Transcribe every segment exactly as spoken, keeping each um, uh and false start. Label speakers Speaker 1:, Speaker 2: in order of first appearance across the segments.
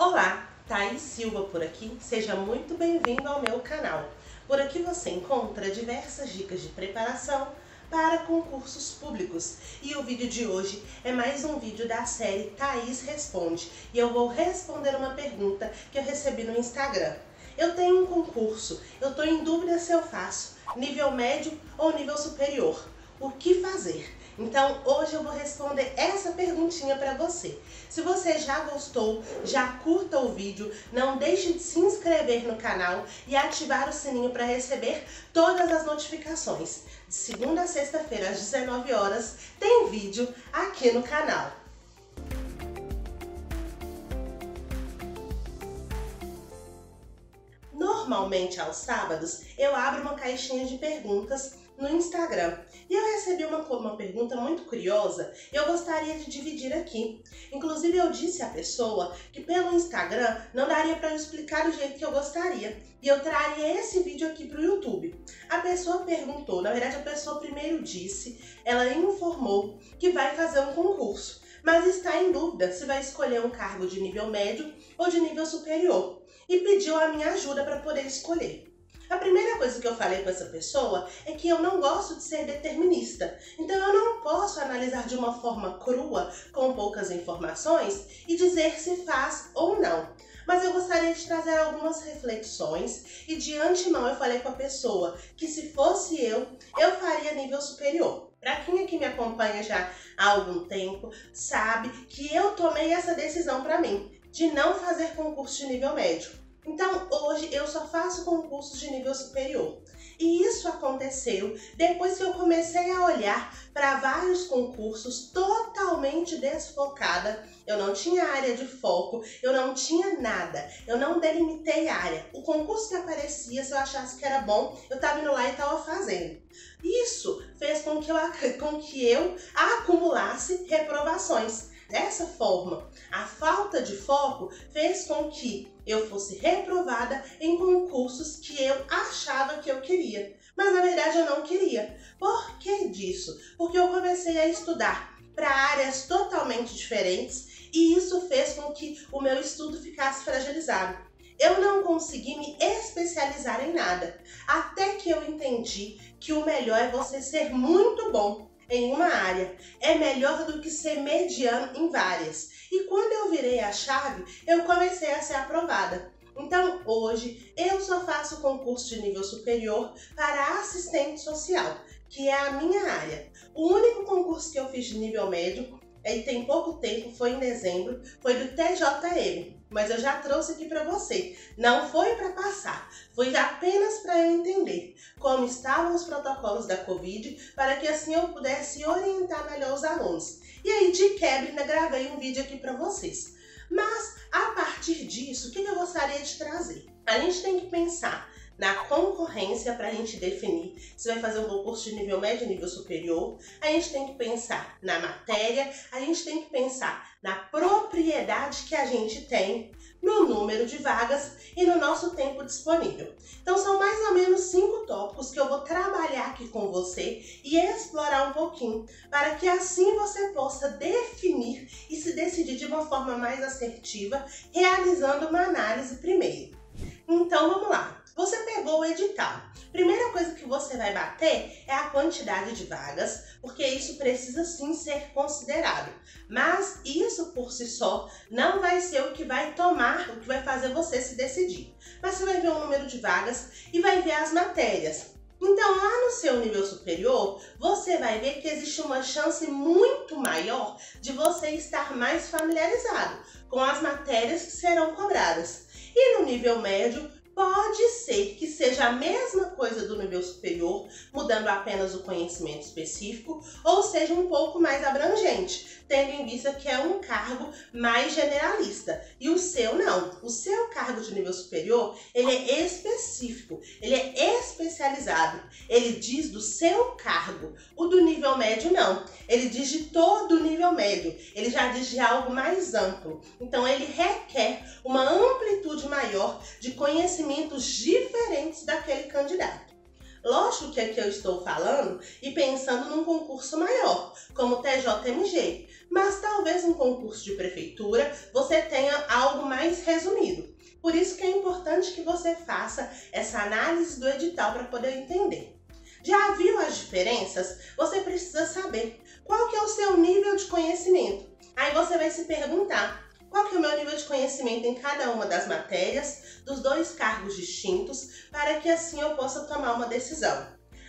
Speaker 1: Olá, Thaís Silva por aqui, seja muito bem-vindo ao meu canal. Por aqui você encontra diversas dicas de preparação para concursos públicos. E o vídeo de hoje é mais um vídeo da série Thaís Responde. E eu vou responder uma pergunta que eu recebi no Instagram. Eu tenho um concurso, eu estou em dúvida se eu faço nível médio ou nível superior. O que fazer? Então hoje eu vou responder essa perguntinha para você. Se você já gostou, já curta o vídeo, não deixe de se inscrever no canal e ativar o sininho para receber todas as notificações. De segunda a sexta-feira às dezenove horas tem vídeo aqui no canal. Normalmente aos sábados eu abro uma caixinha de perguntas no Instagram. E eu recebi uma, uma pergunta muito curiosa e eu gostaria de dividir aqui. Inclusive eu disse à pessoa que pelo Instagram não daria para eu explicar do jeito que eu gostaria. E eu traria esse vídeo aqui para o YouTube. A pessoa perguntou, na verdade a pessoa primeiro disse, ela informou que vai fazer um concurso, mas está em dúvida se vai escolher um cargo de nível médio ou de nível superior. E pediu a minha ajuda para poder escolher. A primeira coisa que eu falei com essa pessoa é que eu não gosto de ser determinista, então eu não posso analisar de uma forma crua, com poucas informações, e dizer se faz ou não. Mas eu gostaria de trazer algumas reflexões e de antemão eu falei com a pessoa que se fosse eu, eu faria nível superior. Para quem aqui me acompanha já há algum tempo, sabe que eu tomei essa decisão para mim, de não fazer concurso de nível médio. Então hoje eu só faço concursos de nível superior. E isso aconteceu depois que eu comecei a olhar para vários concursos totalmente desfocada. Eu não tinha área de foco, eu não tinha nada, eu não delimitei área. O concurso que aparecia, se eu achasse que era bom, eu estava indo lá e estava fazendo. Isso fez com que eu, com que eu acumulasse reprovações. Dessa forma, a falta de foco fez com que eu fosse reprovada em concursos que eu achava que eu queria, mas na verdade eu não queria. Por que disso? Porque eu comecei a estudar para áreas totalmente diferentes e isso fez com que o meu estudo ficasse fragilizado. Eu não consegui me especializar em nada, até que eu entendi que o melhor é você ser muito bom em uma área, é melhor do que ser mediano em várias. E quando eu virei a chave, eu comecei a ser aprovada. Então hoje eu só faço concurso de nível superior para assistente social, que é a minha área. O único concurso que eu fiz de nível médio, e tem pouco tempo, foi em dezembro, foi do T J M. Mas eu já trouxe aqui para você. Não foi para passar, foi apenas para eu entender como estavam os protocolos da Covid, para que assim eu pudesse orientar melhor os alunos. E aí, de quebra, ainda gravei um vídeo aqui para vocês. Mas, a partir disso, o que eu gostaria de trazer? A gente tem que pensar na concorrência para a gente definir se vai fazer um concurso de nível médio ou nível superior. A gente tem que pensar na matéria, a gente tem que pensar na propriedade que a gente tem, no número de vagas e no nosso tempo disponível. Então são mais ou menos cinco tópicos que eu vou trabalhar aqui com você e explorar um pouquinho, para que assim você possa definir e se decidir de uma forma mais assertiva, realizando uma análise primeiro. Então vamos lá. Você pegou o edital. Primeira coisa que você vai bater é a quantidade de vagas, porque isso precisa sim ser considerado. Mas isso por si só não vai ser o que vai tomar, o que vai fazer você se decidir. Mas você vai ver o número de vagas e vai ver as matérias. Então lá no seu nível superior, você vai ver que existe uma chance muito maior de você estar mais familiarizado com as matérias que serão cobradas. E no nível médio, pode ser que seja a mesma coisa do nível superior, mudando apenas o conhecimento específico, ou seja um pouco mais abrangente, tendo em vista que é um cargo mais generalista. E o seu não. O seu cargo de nível superior, ele é específico, ele é especializado. Ele diz do seu cargo. O do nível médio não. Ele diz de todo o nível médio. Ele já diz de algo mais amplo. Então ele requer uma amplitude maior de conhecimentos diferentes daquele candidato. Lógico que aqui eu estou falando e pensando num concurso maior, como o T J M G, mas talvez um concurso de prefeitura você tenha algo mais resumido. Por isso que é importante que você faça essa análise do edital para poder entender. Já viu as diferenças? Você precisa saber qual que é o seu nível de conhecimento. Aí você vai se perguntar, qual que é o meu nível de conhecimento em cada uma das matérias, dos dois cargos distintos, para que assim eu possa tomar uma decisão.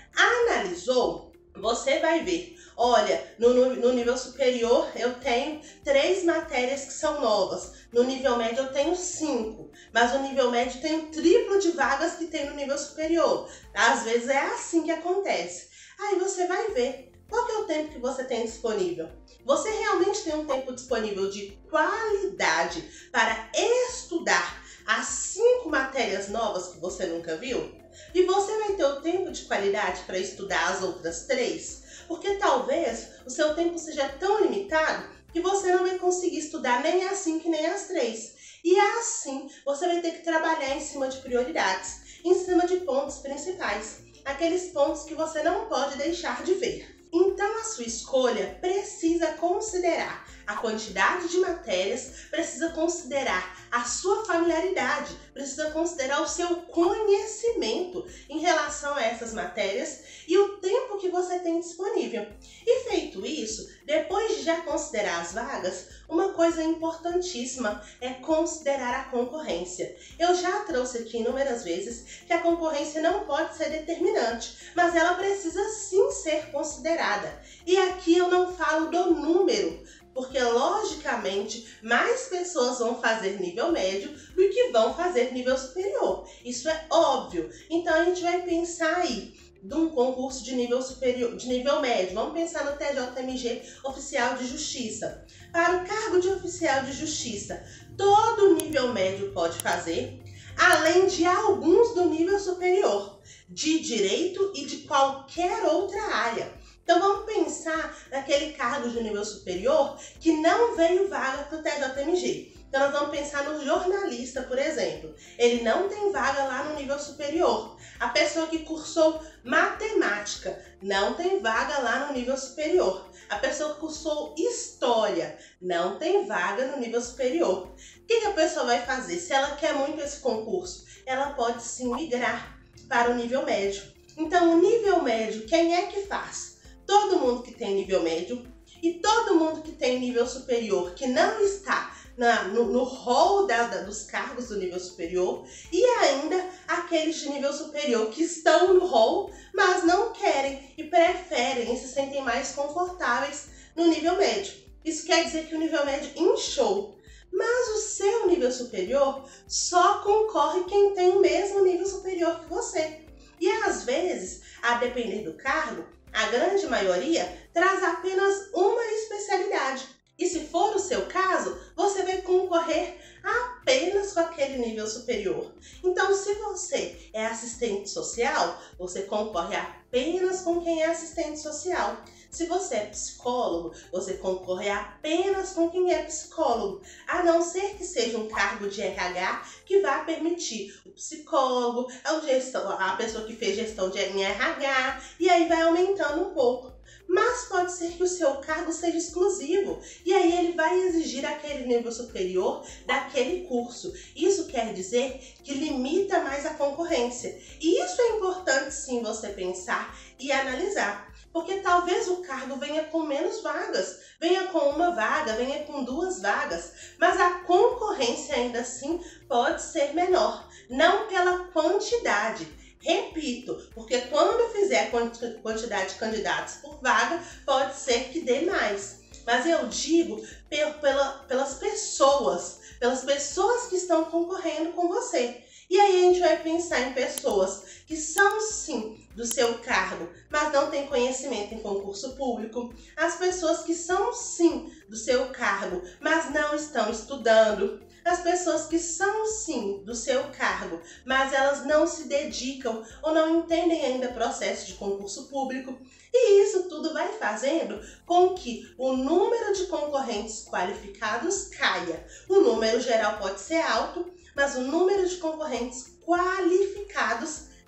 Speaker 1: Analisou? Você vai ver, olha, no, no, no nível superior eu tenho três matérias que são novas, no nível médio eu tenho cinco, mas no nível médio tem o triplo de vagas que tem no nível superior. Às vezes é assim que acontece. Aí você vai ver, qual que é o tempo que você tem disponível? Você realmente tem um tempo disponível de qualidade para estudar as cinco matérias novas que você nunca viu? E você vai ter o tempo de qualidade para estudar as outras três? Porque talvez o seu tempo seja tão limitado que você não vai conseguir estudar nem as cinco nem as três. E assim você vai ter que trabalhar em cima de prioridades, em cima de pontos principais, aqueles pontos que você não pode deixar de ver. Então a sua escolha precisa considerar a quantidade de matérias, precisa considerar a sua familiaridade, precisa considerar o seu conhecimento em relação a essas matérias e o tempo que você tem disponível. E feito isso, depois de já considerar as vagas, uma coisa importantíssima é considerar a concorrência. Eu já trouxe aqui inúmeras vezes que a concorrência não pode ser determinante, mas ela precisa sim ser considerada. E aqui eu não falo do número, porque logicamente mais pessoas vão fazer nível médio do que vão fazer nível superior. Isso é óbvio. Então a gente vai pensar aí de um concurso de nível superior, de nível médio. Vamos pensar no T J M G Oficial de Justiça. Para o cargo de oficial de justiça, todo nível médio pode fazer, além de alguns do nível superior, de direito e de qualquer outra área. Então vamos pensar naquele cargo de nível superior que não veio vaga para o T J M G. Então nós vamos pensar no jornalista, por exemplo. Ele não tem vaga lá no nível superior. A pessoa que cursou matemática não tem vaga lá no nível superior. A pessoa que cursou história não tem vaga no nível superior. O que, que a pessoa vai fazer? Se ela quer muito esse concurso, ela pode sim migrar para o nível médio. Então o nível médio, quem é que faz? Todo mundo que tem nível médio e todo mundo que tem nível superior, que não está na, no, no rol da, da, dos cargos do nível superior, e ainda aqueles de nível superior que estão no rol, mas não querem e preferem e se sentem mais confortáveis no nível médio. Isso quer dizer que o nível médio inchou, mas o seu nível superior só concorre quem tem o mesmo nível superior que você. E às vezes, a depender do cargo, a grande maioria traz apenas uma especialidade. E se for o seu caso, você vai concorrer apenas com aquele nível superior. Então, se você é assistente social, você concorre apenas com quem é assistente social. Se você é psicólogo, você concorre apenas com quem é psicólogo, a não ser que seja um cargo de R H que vá permitir o psicólogo, a, gestão, a pessoa que fez gestão de R H, e aí vai aumentando um pouco. Mas pode ser que o seu cargo seja exclusivo e aí ele vai exigir aquele nível superior daquele curso. Isso quer dizer que limita mais a concorrência. E isso é importante sim você pensar e analisar. Porque talvez o cargo venha com menos vagas, venha com uma vaga, venha com duas vagas, mas a concorrência ainda assim pode ser menor, não pela quantidade. Repito, porque quando fizer a quantidade de candidatos por vaga, pode ser que dê mais. Mas eu digo pela, pelas pessoas, pelas pessoas que estão concorrendo com você. E aí a gente vai pensar em pessoas que são sim do seu cargo, mas não têm conhecimento em concurso público. As pessoas que são sim do seu cargo, mas não estão estudando. As pessoas que são sim do seu cargo, mas elas não se dedicam ou não entendem ainda o processo de concurso público. E isso tudo vai fazendo com que o número de concorrentes qualificados caia. O número geral pode ser alto, mas o número de concorrentes qualificados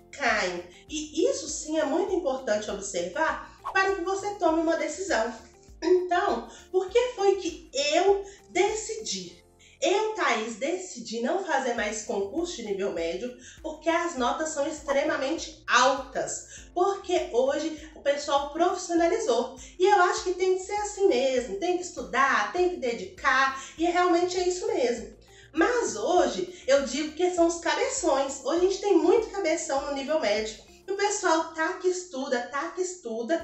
Speaker 1: caem. E isso sim é muito importante observar para que você tome uma decisão. Então, por que foi que eu decidi? Eu, Thaís, decidi não fazer mais concurso de nível médio porque as notas são extremamente altas. Porque hoje o pessoal profissionalizou. E eu acho que tem que ser assim mesmo. Tem que estudar, tem que dedicar. E realmente é isso mesmo. Mas hoje eu digo que são os cabeções. Hoje a gente tem muito cabeção no nível médio. E o pessoal tá que estuda, tá que estuda.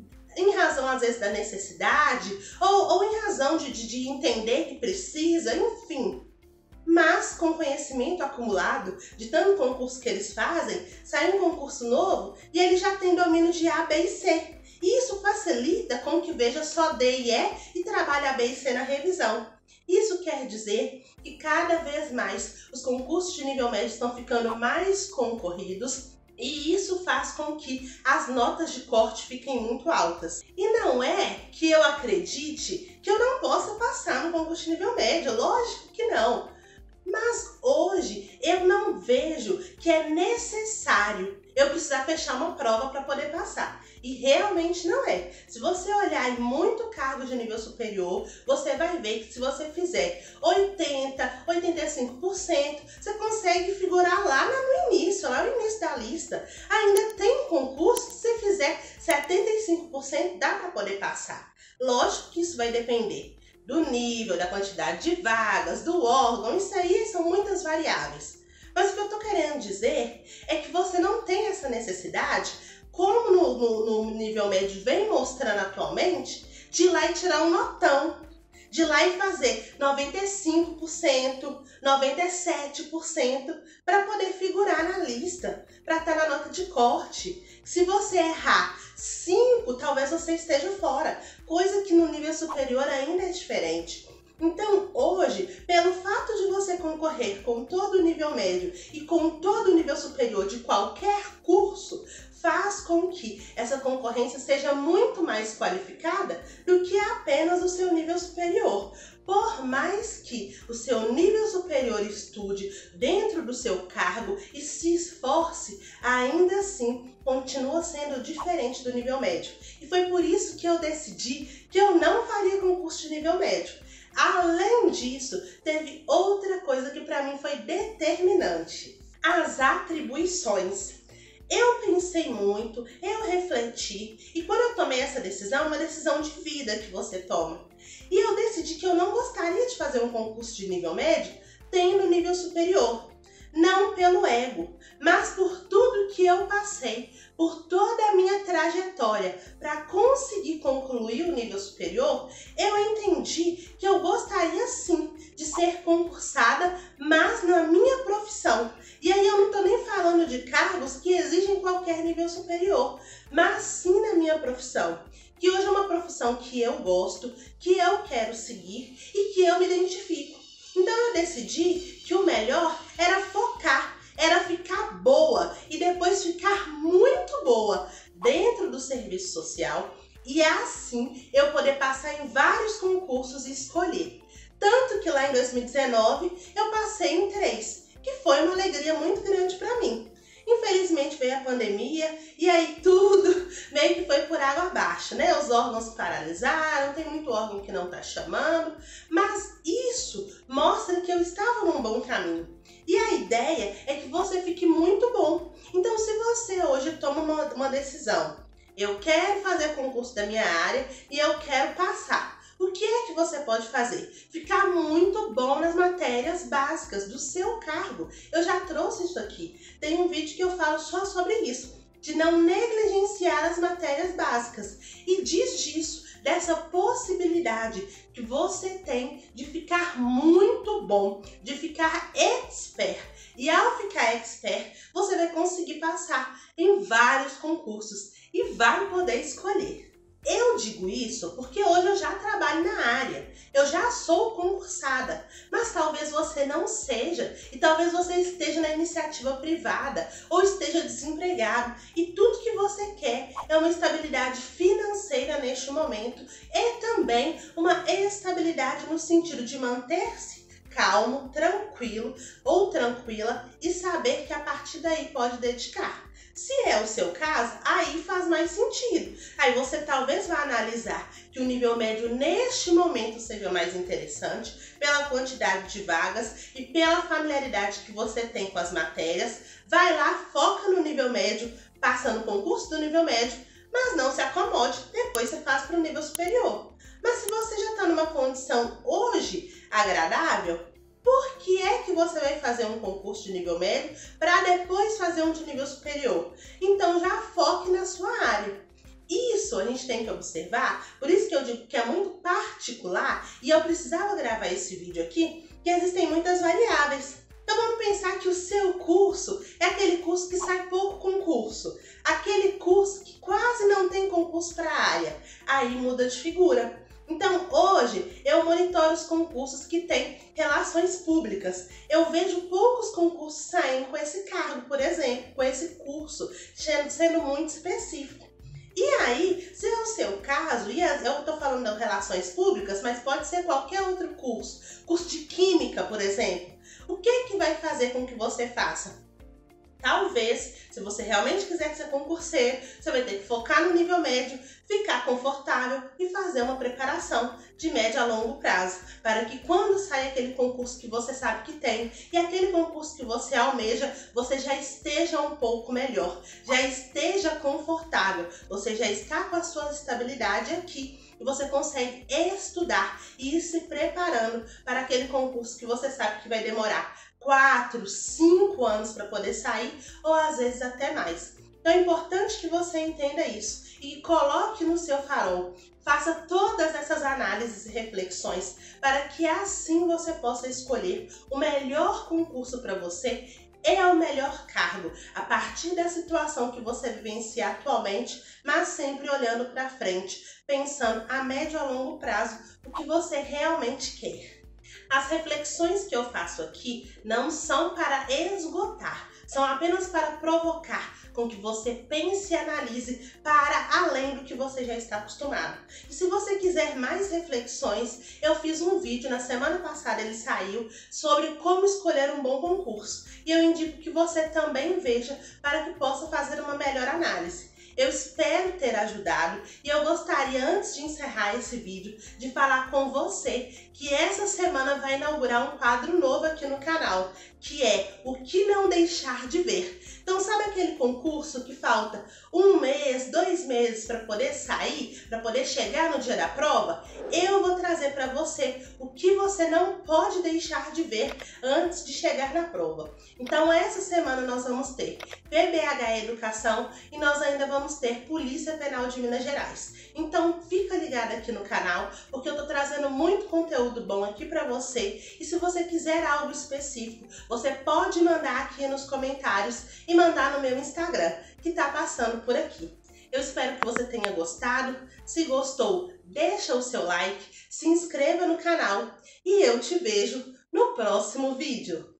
Speaker 1: Em razão, às vezes, da necessidade, ou, ou em razão de, de, de entender que precisa, enfim. Mas, com conhecimento acumulado de tanto concurso que eles fazem, sai um concurso novo e ele já tem domínio de A, B e C. E isso facilita com que veja só D e E e trabalhe A, B e C na revisão. Isso quer dizer que cada vez mais os concursos de nível médio estão ficando mais concorridos. E isso faz com que as notas de corte fiquem muito altas. E não é que eu acredite que eu não possa passar no concurso de nível médio, lógico que não. Mas hoje eu não vejo que é necessário eu precisar fechar uma prova para poder passar. E realmente não é. Se você olhar em muito cargo de nível superior, você vai ver que se você fizer oitenta, oitenta e cinco por cento, você consegue figurar lá no início, lá no início da lista. Ainda tem um concurso que se você fizer setenta e cinco por cento dá para poder passar. Lógico que isso vai depender do nível, da quantidade de vagas, do órgão, isso aí são muitas variáveis. Mas o que eu tô querendo dizer é que você não tem essa necessidade, como no, no, no nível médio vem mostrando atualmente, de ir lá e tirar um notão, de ir lá e fazer noventa e cinco por cento, noventa e sete por cento para poder figurar na lista, para estar na nota de corte. Se você errar cinco, talvez você esteja fora, coisa que no nível superior ainda é diferente. Então, hoje, pelo fato de você concorrer com todo o nível médio e com todo o nível superior de qualquer curso, faz com que essa concorrência seja muito mais qualificada do que apenas o seu nível superior. Por mais que o seu nível superior estude dentro do seu cargo e se esforce, ainda assim continua sendo diferente do nível médio. E foi por isso que eu decidi que eu não faria concurso de nível médio. Além disso, teve outra coisa que para mim foi determinante: as atribuições. Eu pensei muito, eu refleti, e quando eu tomei essa decisão, uma decisão de vida que você toma. E eu decidi que eu não gostaria de fazer um concurso de nível médio tendo nível superior. Não pelo ego, mas por tudo que eu passei, por toda a minha trajetória para conseguir concluir o nível superior, eu entendi que eu gostaria sim de ser concursada, mas na minha profissão. E aí eu não estou nem falando de cargos que exigem qualquer nível superior, mas sim na minha profissão, que hoje é uma profissão que eu gosto, que eu quero seguir e que eu me identifico. Então eu decidi que o melhor era focar, era ficar boa e depois ficar muito boa dentro do serviço social e assim eu poder passar em vários concursos e escolher. Tanto que lá em dois mil e dezenove eu passei em três, que foi uma alegria muito grande para mim. Infelizmente veio a pandemia e aí tudo meio que foi por água abaixo, né? Os órgãos paralisaram, tem muito órgão que não tá chamando, mas isso mostra que eu estava num bom caminho. E a ideia é que você fique muito bom. Então, se você hoje toma uma, uma decisão, eu quero fazer concurso da minha área e eu quero passar. O que é que você pode fazer? Ficar muito bom nas matérias básicas do seu cargo. Eu já trouxe isso aqui. Tem um vídeo que eu falo só sobre isso, de não negligenciar as matérias básicas. E diz disso, dessa possibilidade que você tem de ficar muito bom, de ficar expert. E ao ficar expert, você vai conseguir passar em vários concursos e vai poder escolher. Eu digo isso porque hoje eu já trabalho na área, eu já sou concursada, mas talvez você não seja e talvez você esteja na iniciativa privada ou esteja desempregado e tudo que você quer é uma estabilidade financeira neste momento e também uma estabilidade no sentido de manter-se calmo, tranquilo ou tranquila e saber que a partir daí pode dedicar. Se é o seu caso, aí faz mais sentido. Aí você talvez vá analisar que o nível médio neste momento seja mais interessante pela quantidade de vagas e pela familiaridade que você tem com as matérias. Vai lá, foca no nível médio, passa no concurso do nível médio, mas não se acomode, depois você faz para o nível superior. Mas se você já está numa condição hoje agradável, por que é que você vai fazer um concurso de nível médio para depois fazer um de nível superior? Então já foque na sua área. Isso a gente tem que observar, por isso que eu digo que é muito particular e eu precisava gravar esse vídeo aqui, que existem muitas variáveis. Então vamos pensar que o seu curso é aquele curso que sai pouco concurso, aquele curso que quase não tem concurso para a área, aí muda de figura. Então, hoje, eu monitoro os concursos que têm relações públicas. Eu vejo poucos concursos saindo com esse cargo, por exemplo, com esse curso, sendo muito específico. E aí, se é o seu caso, e eu estou falando de relações públicas, mas pode ser qualquer outro curso, curso de química, por exemplo, o que que vai fazer com que você faça? Talvez, se você realmente quiser ser concurseiro, você vai ter que focar no nível médio, ficar confortável e fazer uma preparação de médio a longo prazo, para que quando sair aquele concurso que você sabe que tem e aquele concurso que você almeja, você já esteja um pouco melhor, já esteja confortável, você já está com a sua estabilidade aqui e você consegue estudar e ir se preparando para aquele concurso que você sabe que vai demorar quatro, cinco anos para poder sair, ou às vezes até mais. Então é importante que você entenda isso e coloque no seu farol. Faça todas essas análises e reflexões para que assim você possa escolher o melhor concurso para você e o melhor cargo, a partir da situação que você vivencia atualmente, mas sempre olhando para frente, pensando a médio e a longo prazo o que você realmente quer. As reflexões que eu faço aqui não são para esgotar, são apenas para provocar com que você pense e analise para além do que você já está acostumado. E se você quiser mais reflexões, eu fiz um vídeo, na semana passada ele saiu, sobre como escolher um bom concurso. E eu indico que você também veja para que possa fazer uma melhor análise. Eu espero ter ajudado e eu gostaria, antes de encerrar esse vídeo, de falar com você que essa semana vai inaugurar um quadro novo aqui no canal, que é o que não deixar de ver. Então, sabe aquele concurso que falta um mês, dois meses para poder sair, para poder chegar no dia da prova? Eu vou trazer para você o que você não pode deixar de ver antes de chegar na prova. Então, essa semana nós vamos ter P B H Educação e nós ainda vamos ter Polícia Penal de Minas Gerais. Então, fica ligado aqui no canal, porque eu tô trazendo muito conteúdo bom aqui para você. E se você quiser algo específico, você pode mandar aqui nos comentários e mandar no meu Instagram, que tá passando por aqui. Eu espero que você tenha gostado. Se gostou, deixa o seu like, se inscreva no canal e eu te vejo no próximo vídeo.